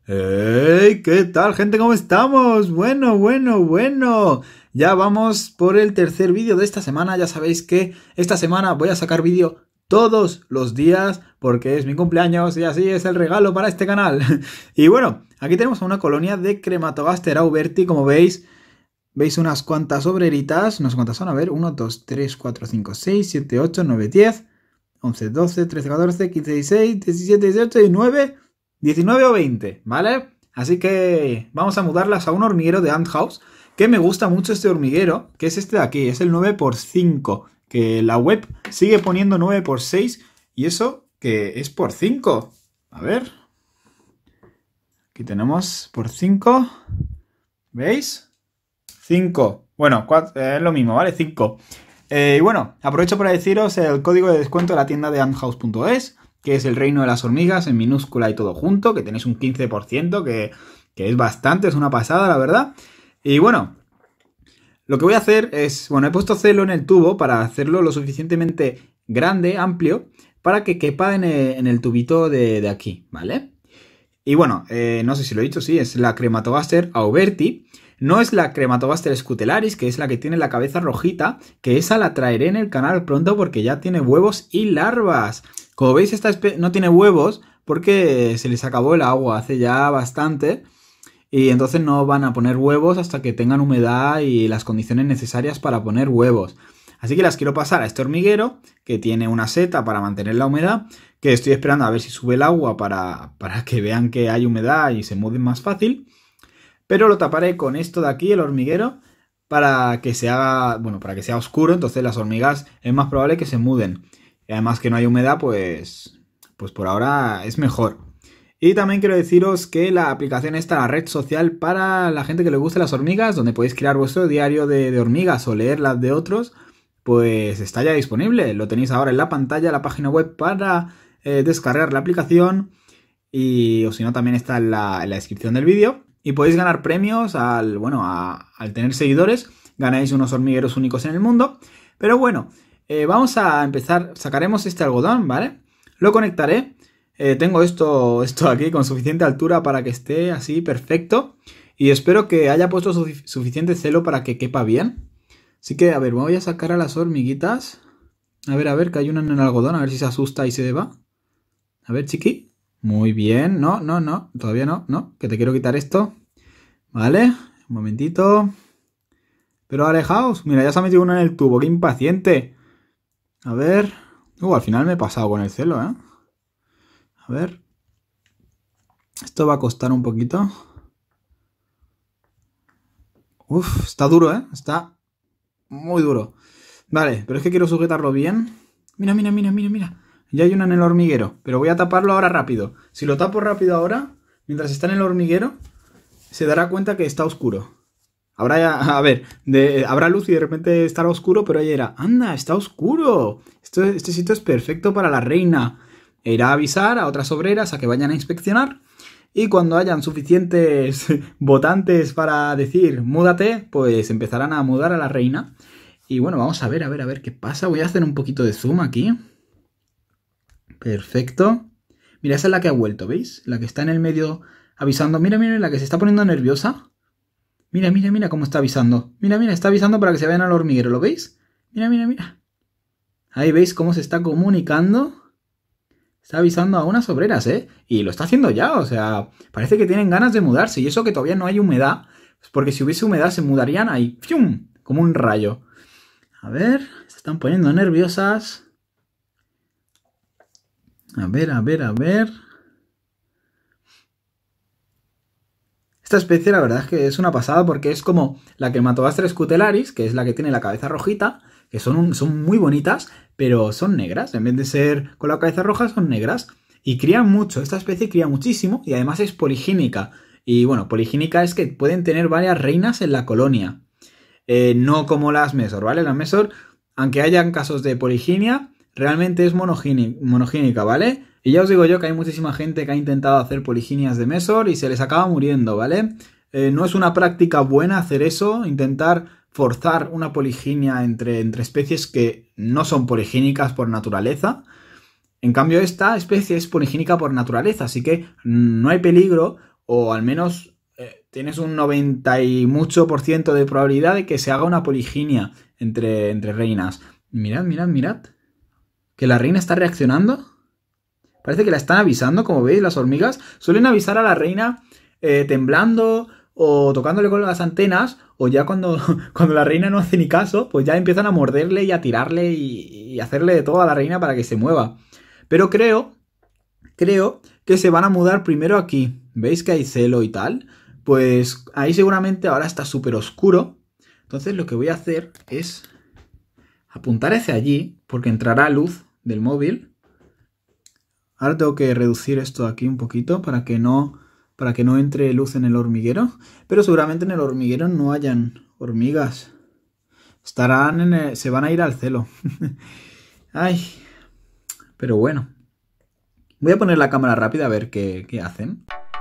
¡Hey! ¿Qué tal, gente? ¿Cómo estamos? Bueno. Ya vamos por el tercer vídeo de esta semana. Ya sabéis que esta semana voy a sacar vídeo todos los días porque es mi cumpleaños y así es el regalo para este canal. Y bueno, aquí tenemos a una colonia de Crematogaster auberti, como veis. Veis unas cuantas obreritas. Unas cuantas son, a ver, 1, 2, 3, 4, 5, 6, 7, 8, 9, 10, 11, 12, 13, 14, 15, 16, 17, 18, 19... 19 o 20, ¿vale? Así que vamos a mudarlas a un hormiguero de Ant House, que me gusta mucho este hormiguero, que es este de aquí, es el 9×5, que la web sigue poniendo 9×6 y eso que es por 5. A ver. Aquí tenemos por 5. ¿Veis? 5. Bueno, es lo mismo, ¿vale? 5. Y bueno, aprovecho para deciros el código de descuento de la tienda de anthouse.es, que es el reino de las hormigas en minúscula y todo junto, que tenéis un 15%, que es bastante, es una pasada, la verdad. Y bueno, lo que voy a hacer es, bueno, he puesto celo en el tubo para hacerlo lo suficientemente grande, amplio, para que quepa en el tubito de aquí, ¿vale? Y bueno, no sé si lo he dicho, sí, es la Crematogaster auberti. No es la Crematogaster scutellaris, que es la que tiene la cabeza rojita, que esa la traeré en el canal pronto porque ya tiene huevos y larvas. Como veis, esta no tiene huevos porque se les acabó el agua hace ya bastante y entonces no van a poner huevos hasta que tengan humedad y las condiciones necesarias para poner huevos. Así que las quiero pasar a este hormiguero que tiene una seta para mantener la humedad, que estoy esperando a ver si sube el agua para que vean que hay humedad y se muden más fácil. Pero lo taparé con esto de aquí, el hormiguero, para que se haga, bueno, para que sea oscuro, entonces las hormigas es más probable que se muden. Y además que no hay humedad, pues por ahora es mejor. Y también quiero deciros que la aplicación está, la red social para la gente que le guste las hormigas, donde podéis crear vuestro diario de hormigas o leer las de otros, pues está ya disponible. Lo tenéis ahora en la pantalla, la página web para descargar la aplicación. Y o si no, también está en la descripción del vídeo. Y podéis ganar premios al tener seguidores. Ganáis unos hormigueros únicos en el mundo. Pero bueno, vamos a empezar. Sacaremos este algodón, ¿vale? Lo conectaré. Tengo esto aquí con suficiente altura para que esté así perfecto. Y espero que haya puesto suficiente celo para que quepa bien. Así que, a ver, voy a sacar a las hormiguitas. A ver, que hay una en el algodón. A ver si se asusta y se va. A ver, chiqui. Muy bien. No. Todavía no. Que te quiero quitar esto. Vale. Un momentito. Pero alejaos. Mira, ya se ha metido una en el tubo. ¡Qué impaciente! A ver. Al final me he pasado con el celo, ¿eh? A ver. Esto va a costar un poquito. Está duro, ¿eh? Está muy duro. Vale, pero es que quiero sujetarlo bien. Mira. Ya hay una en el hormiguero. Pero voy a taparlo ahora rápido. Si lo tapo rápido ahora, mientras está en el hormiguero, se dará cuenta que está oscuro. Habrá luz y de repente estará oscuro, pero ella dirá, ¡anda, está oscuro! Este sitio es perfecto para la reina. E irá a avisar a otras obreras a que vayan a inspeccionar. Y cuando hayan suficientes votantes para decir, múdate, pues empezarán a mudar a la reina. Y bueno, vamos a ver qué pasa. Voy a hacer un poquito de zoom aquí. Perfecto. Mira, esa es la que ha vuelto, ¿veis? La que está en el medio avisando. Mira, la que se está poniendo nerviosa. Mira cómo está avisando. Mira, está avisando para que se vayan al hormiguero, ¿lo veis? Mira. Ahí veis cómo se está comunicando. Está avisando a unas obreras, ¿eh? Y lo está haciendo ya, o sea, parece que tienen ganas de mudarse. Y eso que todavía no hay humedad, porque si hubiese humedad se mudarían ahí, ¡fium!, como un rayo. A ver, se están poniendo nerviosas. A ver. Esta especie la verdad es que es una pasada porque es como la Crematogaster scutellaris, que es la que tiene la cabeza rojita, que son muy bonitas, pero son negras. En vez de ser con la cabeza roja, son negras. Y crían mucho. Esta especie cría muchísimo y además es poligínica. Y bueno, poligínica es que pueden tener varias reinas en la colonia. No como las Mesor, ¿vale? Las Mesor, aunque hayan casos de poliginia, realmente es monogínica, ¿vale? Y ya os digo yo que hay muchísima gente que ha intentado hacer poliginias de Mesor y se les acaba muriendo, ¿vale? No es una práctica buena hacer eso, intentar forzar una poliginia entre especies que no son poligínicas por naturaleza. En cambio, esta especie es poligínica por naturaleza, así que no hay peligro o al menos tienes un 90 y mucho por ciento de probabilidad de que se haga una poliginia entre reinas. Mirad, mirad, mirad. Que la reina está reaccionando. Parece que la están avisando, como veis, las hormigas suelen avisar a la reina temblando o tocándole con las antenas, o ya cuando la reina no hace ni caso, pues ya empiezan a morderle y a tirarle y hacerle de todo a la reina para que se mueva. Pero creo que se van a mudar primero aquí. ¿Veis que hay celo y tal? Pues ahí seguramente ahora está súper oscuro. Entonces lo que voy a hacer es apuntar hacia allí, porque entrará luz del móvil. Ahora tengo que reducir esto aquí un poquito para que no entre luz en el hormiguero. Pero seguramente en el hormiguero no hayan hormigas. Se van a ir al celo. Ay, pero bueno. Voy a poner la cámara rápida a ver qué hacen.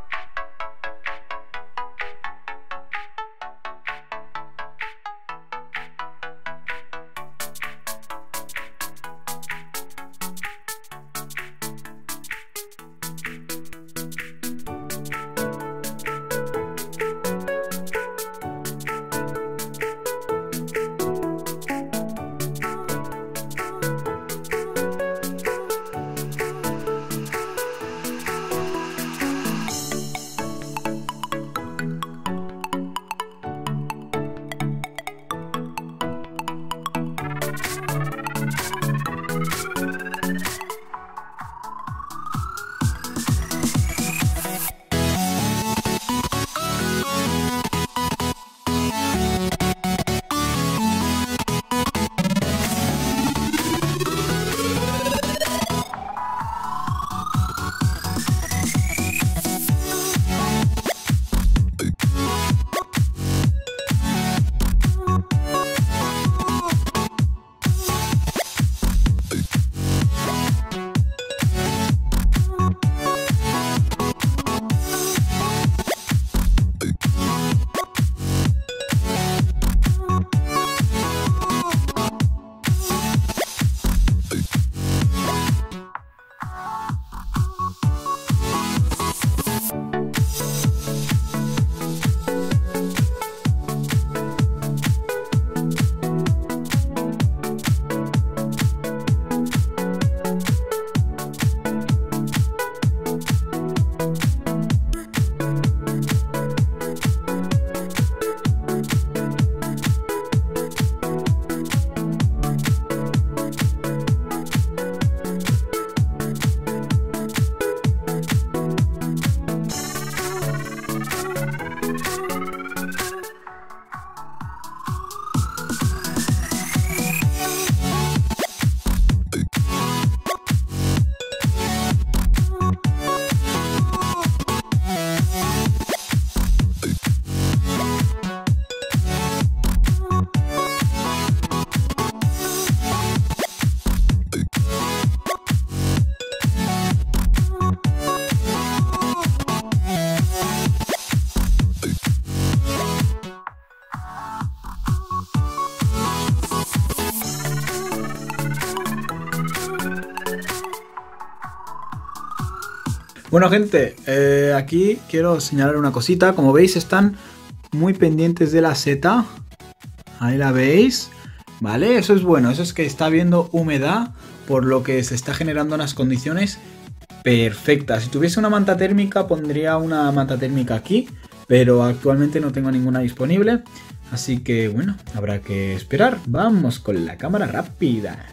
Bueno, gente, aquí quiero señalar una cosita. Como veis, están muy pendientes de la seta. Ahí la veis. ¿Vale? Eso es bueno. Eso es que está habiendo humedad, por lo que se está generando unas condiciones perfectas. Si tuviese una manta térmica, pondría una manta térmica aquí, pero actualmente no tengo ninguna disponible. Así que, bueno, habrá que esperar. Vamos con la cámara rápida.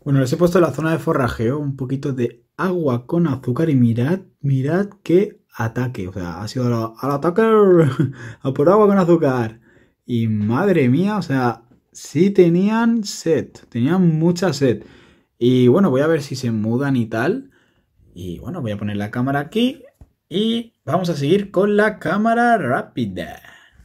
Bueno, les he puesto en la zona de forrajeo un poquito de agua con azúcar y mirad qué ataque. O sea, ha sido al ataque a por agua con azúcar. Y madre mía, o sea, sí tenían sed, tenían mucha sed. Y bueno, voy a ver si se mudan y tal. Y bueno, voy a poner la cámara aquí y vamos a seguir con la cámara rápida.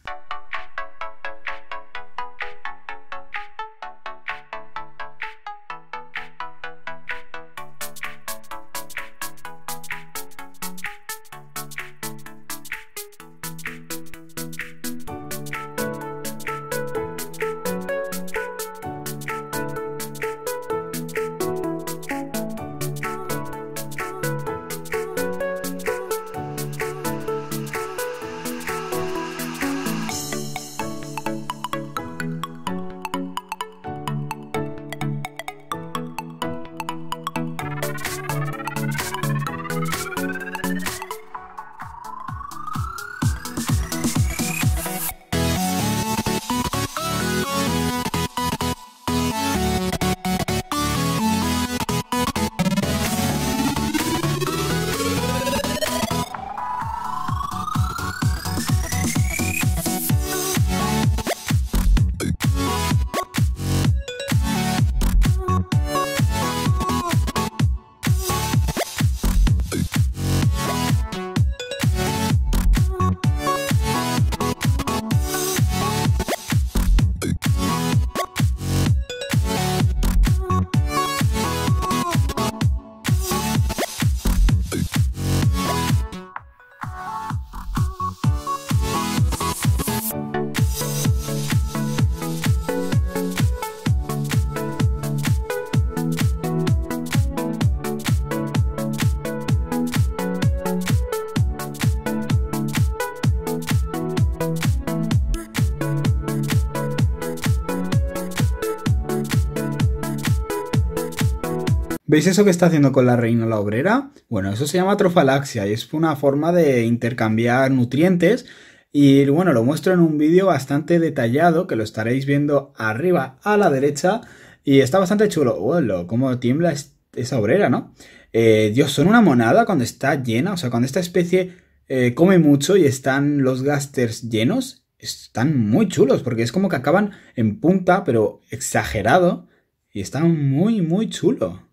¿Veis eso que está haciendo con la reina la obrera? Bueno, eso se llama trofalaxia y es una forma de intercambiar nutrientes. Y bueno, lo muestro en un vídeo bastante detallado que lo estaréis viendo arriba a la derecha. Y está bastante chulo. ¡Hola! Cómo tiembla esa obrera, ¿no? Dios, son una monada cuando está llena. O sea, cuando esta especie come mucho y están los gásters llenos, están muy chulos porque es como que acaban en punta, pero exagerado. Y está muy, muy chulo.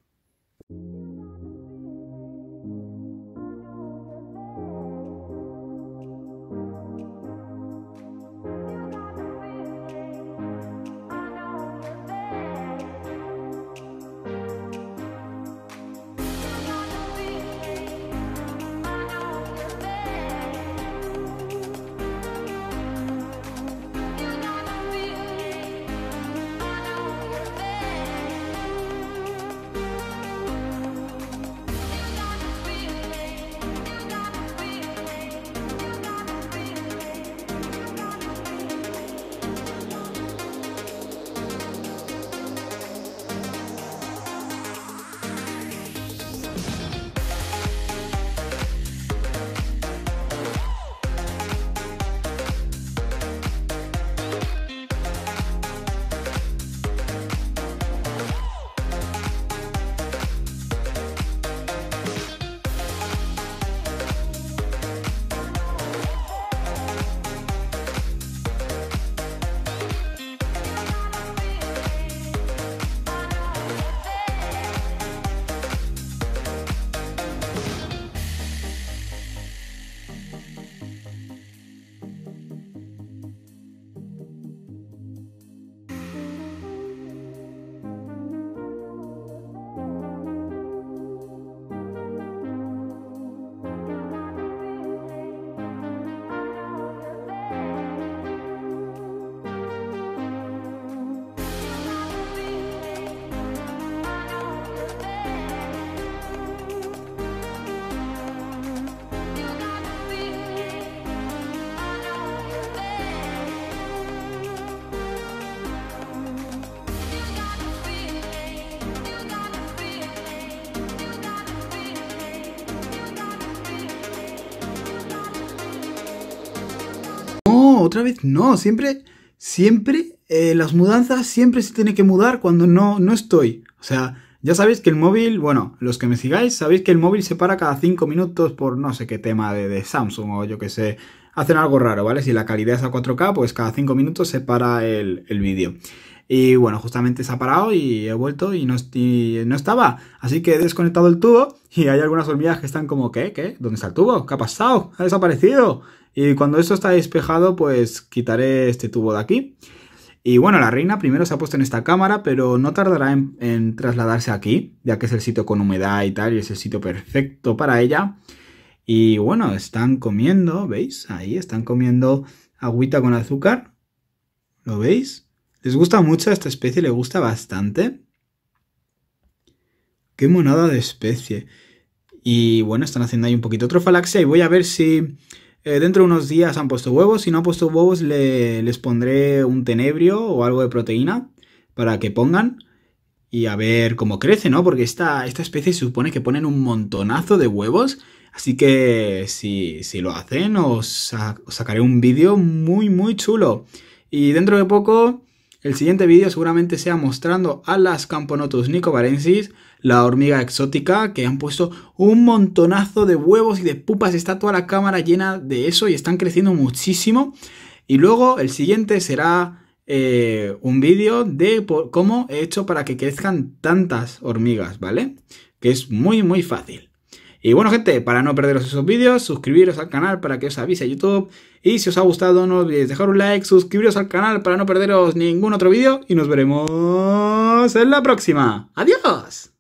No, otra vez no. Siempre las mudanzas siempre se tiene que mudar cuando no estoy. O sea, Ya sabéis que el móvil, bueno, los que me sigáis, sabéis que el móvil se para cada 5 minutos por no sé qué tema de Samsung o yo que sé. Hacen algo raro, ¿vale? Si la calidad es a 4K, pues cada 5 minutos se para el vídeo. Y bueno, justamente se ha parado y he vuelto y no estaba. Así que he desconectado el tubo y hay algunas hormigas que están como, ¿qué? ¿Qué? ¿Dónde está el tubo? ¿Qué ha pasado? ¿Ha desaparecido? Y cuando esto está despejado, pues quitaré este tubo de aquí. Y bueno, la reina primero se ha puesto en esta cámara, pero no tardará en trasladarse aquí, ya que es el sitio con humedad y tal, y es el sitio perfecto para ella. Y bueno, están comiendo, ¿veis? Ahí están comiendo agüita con azúcar. ¿Lo veis? ¿Les gusta mucho esta especie? ¿Le gusta bastante? ¡Qué monada de especie! Y bueno, están haciendo ahí un poquito de trofalaxia y voy a ver si dentro de unos días han puesto huevos. Si no han puesto huevos, les pondré un tenebrio o algo de proteína para que pongan y a ver cómo crece, ¿no? Porque esta especie se supone que ponen un montonazo de huevos. Así que si lo hacen, os sacaré un vídeo muy, muy chulo. Y dentro de poco, el siguiente vídeo seguramente sea mostrando a las Camponotus nicobarensis, la hormiga exótica, que han puesto un montonazo de huevos y de pupas. Está toda la cámara llena de eso y están creciendo muchísimo. Y luego el siguiente será un vídeo de cómo he hecho para que crezcan tantas hormigas, ¿vale? Que es muy, muy fácil. Y bueno, gente, para no perderos esos vídeos, suscribiros al canal para que os avise YouTube. Y si os ha gustado, no olvidéis dejar un like, suscribiros al canal para no perderos ningún otro vídeo. Y nos veremos en la próxima. ¡Adiós!